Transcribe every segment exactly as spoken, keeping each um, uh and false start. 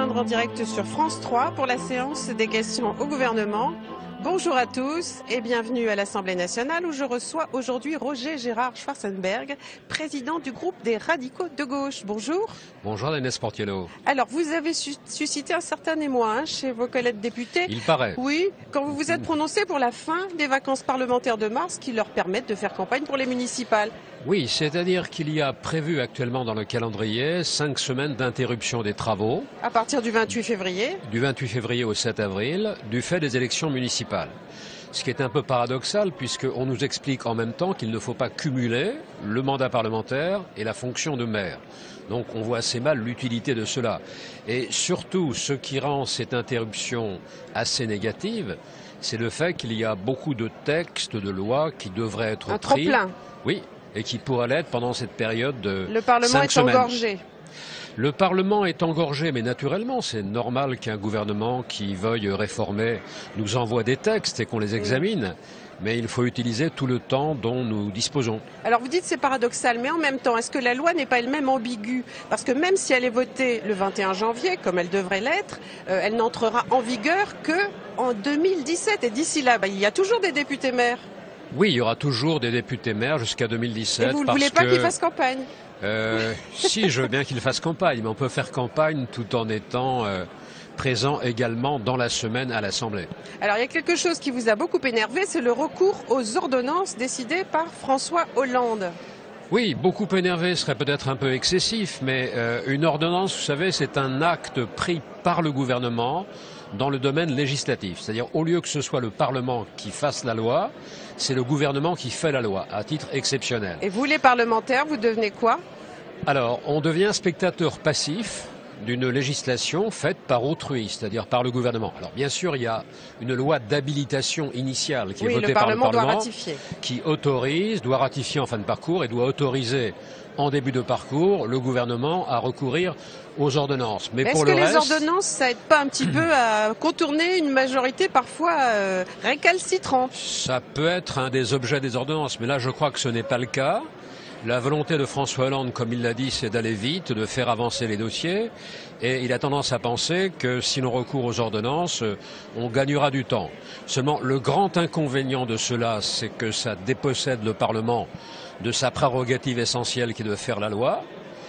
rejoindre en direct sur France trois pour la séance des questions au gouvernement. Bonjour à tous et bienvenue à l'Assemblée nationale où je reçois aujourd'hui Roger Gérard Schwarzenberg, président du groupe des radicaux de gauche. Bonjour. Bonjour Agnès Portiello. Alors vous avez su suscité un certain émoi hein, chez vos collègues députés. Il paraît. Oui, quand vous vous êtes prononcé pour la fin des vacances parlementaires de mars qui leur permettent de faire campagne pour les municipales. Oui, c'est-à-dire qu'il y a prévu actuellement dans le calendrier cinq semaines d'interruption des travaux. À partir du vingt-huit février. Du vingt-huit février au sept avril, du fait des élections municipales. Ce qui est un peu paradoxal puisqu'on nous explique en même temps qu'il ne faut pas cumuler le mandat parlementaire et la fonction de maire. Donc on voit assez mal l'utilité de cela. Et surtout, ce qui rend cette interruption assez négative, c'est le fait qu'il y a beaucoup de textes, de lois qui devraient être un pris. Un trop-plein. Oui. Et qui pourrait l'être pendant cette période de Le Parlement cinq est semaines. engorgé. Le Parlement est engorgé, mais naturellement, c'est normal qu'un gouvernement qui veuille réformer nous envoie des textes et qu'on les examine. Oui. Mais il faut utiliser tout le temps dont nous disposons. Alors vous dites c'est paradoxal, mais en même temps, est-ce que la loi n'est pas elle-même ambiguë? Parce que même si elle est votée le vingt et un janvier, comme elle devrait l'être, euh, elle n'entrera en vigueur qu'en deux mille dix-sept. Et d'ici là, bah, il y a toujours des députés maires. Oui, il y aura toujours des députés maires jusqu'à deux mille dix-sept. Et vous ne voulez pas que... qu'ils fassent campagne? euh, Si, je veux bien qu'ils fassent campagne, mais on peut faire campagne tout en étant euh, présent également dans la semaine à l'Assemblée. Alors il y a quelque chose qui vous a beaucoup énervé, c'est le recours aux ordonnances décidées par François Hollande. Oui, beaucoup énervé serait peut-être un peu excessif, mais euh, une ordonnance, vous savez, c'est un acte pris par le gouvernement dans le domaine législatif. C'est-à-dire, au lieu que ce soit le Parlement qui fasse la loi, c'est le gouvernement qui fait la loi, à titre exceptionnel. Et vous, les parlementaires, vous devenez quoi? Alors, on devient spectateur passif d'une législation faite par autrui, c'est-à-dire par le gouvernement. Alors, bien sûr, il y a une loi d'habilitation initiale qui oui, est votée le par le Parlement, doit ratifier. qui autorise, doit ratifier en fin de parcours et doit autoriser en début de parcours le gouvernement à recourir aux ordonnances. Mais, Mais pour est-ce le que reste... les ordonnances, ça aide pas un petit peu à contourner une majorité parfois euh, récalcitrante? Ça peut être un des objets des ordonnances, mais là je crois que ce n'est pas le cas. La volonté de François Hollande, comme il l'a dit, c'est d'aller vite, de faire avancer les dossiers. Et il a tendance à penser que si l'on recourt aux ordonnances, on gagnera du temps. Seulement, le grand inconvénient de cela, c'est que ça dépossède le Parlement de sa prérogative essentielle qui est de faire la loi.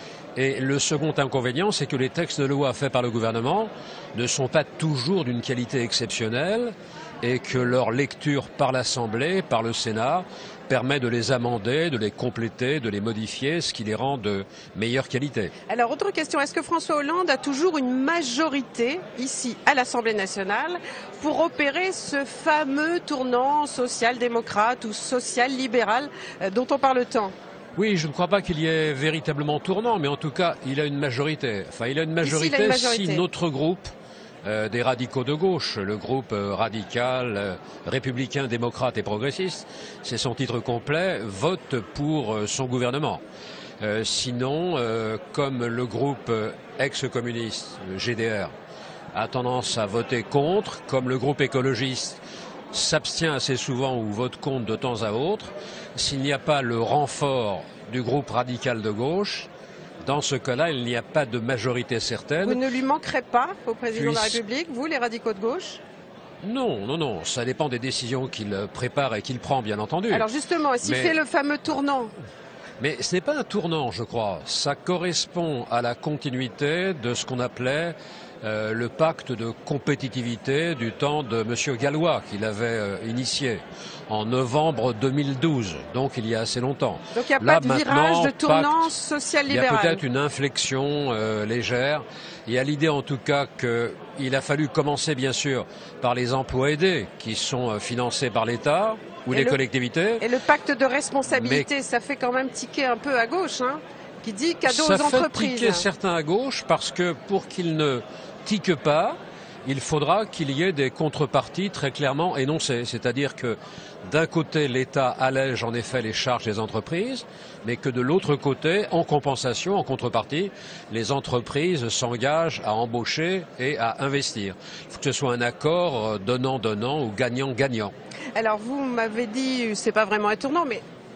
Et le second inconvénient, c'est que les textes de loi faits par le gouvernement ne sont pas toujours d'une qualité exceptionnelle et que leur lecture par l'Assemblée, par le Sénat, permet de les amender, de les compléter, de les modifier, ce qui les rend de meilleure qualité. Alors, autre question, est-ce que François Hollande a toujours une majorité ici à l'Assemblée nationale pour opérer ce fameux tournant social-démocrate ou social-libéral dont on parle tant? Oui, je ne crois pas qu'il y ait véritablement tournant, mais en tout cas, il a une majorité. Enfin, il a une majorité, Ici, il a une majorité. si notre groupe euh, des radicaux de gauche, le groupe euh, radical, euh, républicain, démocrate et progressiste, c'est son titre complet, vote pour euh, son gouvernement. Euh, sinon, euh, comme le groupe euh, ex-communiste, le G D R, a tendance à voter contre, comme le groupe écologiste s'abstient assez souvent ou vote contre de temps à autre, s'il n'y a pas le renfort du groupe radical de gauche, dans ce cas-là, il n'y a pas de majorité certaine. Vous ne lui manquerez pas au président Puis... de la République, vous, les radicaux de gauche? Non, non, non, ça dépend des décisions qu'il prépare et qu'il prend, bien entendu. Alors justement, s'il Mais... fait le fameux tournant. Mais ce n'est pas un tournant, je crois. Ça correspond à la continuité de ce qu'on appelait euh, le pacte de compétitivité du temps de M. Gallois, qu'il avait euh, initié en novembre deux mille douze, donc il y a assez longtemps. Donc il n'y a Là, pas de virage de tournant pacte, social-libéral. Il y a peut-être une inflexion euh, légère. Il y a l'idée en tout cas qu'il a fallu commencer bien sûr par les emplois aidés qui sont euh, financés par l'État ou et les le, collectivités. Et le pacte de responsabilité, Mais... ça fait quand même tiquer un peu à gauche, hein, qui dit cadeau ça aux entreprises. Ça fait tiquer certains à gauche parce que pour qu'il ne tique pas, il faudra qu'il y ait des contreparties très clairement énoncées. C'est-à-dire que d'un côté, l'État allège en effet les charges des entreprises, mais que de l'autre côté, en compensation, en contrepartie, les entreprises s'engagent à embaucher et à investir. Il faut que ce soit un accord donnant-donnant ou gagnant-gagnant. Alors vous m'avez dit, c'est pas vraiment un tournant, mais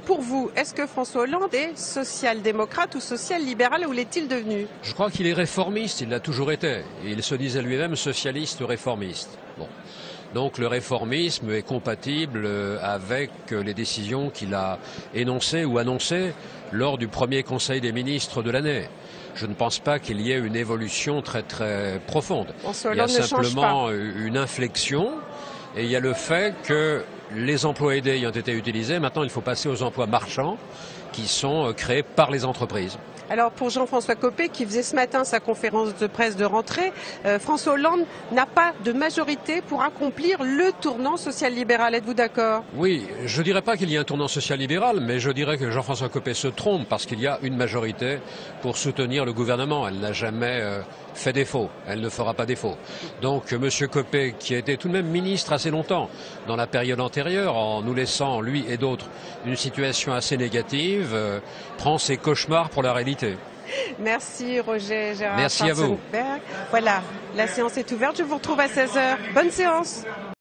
pour vous, est-ce que François Hollande est social-démocrate ou social-libéral, ou l'est-il devenu? Je crois qu'il est réformiste, il l'a toujours été. Il se disait lui-même socialiste réformiste. Bon. Donc le réformisme est compatible avec les décisions qu'il a énoncées ou annoncées lors du premier Conseil des ministres de l'année. Je ne pense pas qu'il y ait une évolution très très profonde. François Il y a Hollande ne change simplement pas. une inflexion, et il y a le fait que les emplois aidés ayant été utilisés, maintenant il faut passer aux emplois marchands qui sont créés par les entreprises. Alors pour Jean-François Copé, qui faisait ce matin sa conférence de presse de rentrée, euh, François Hollande n'a pas de majorité pour accomplir le tournant social-libéral. Êtes-vous d'accord? Oui, je ne dirais pas qu'il y a un tournant social-libéral, mais je dirais que Jean-François Copé se trompe parce qu'il y a une majorité pour soutenir le gouvernement. Elle n'a jamais euh, fait défaut, elle ne fera pas défaut. Donc M. Copé, qui a été tout de même ministre assez longtemps dans la période antérieure, en nous laissant, lui et d'autres, une situation assez négative, euh, prend ses cauchemars pour la réalité. Merci Roger Gérard. Merci à vous. Voilà, la séance est ouverte. Je vous retrouve à seize heures. Bonne séance.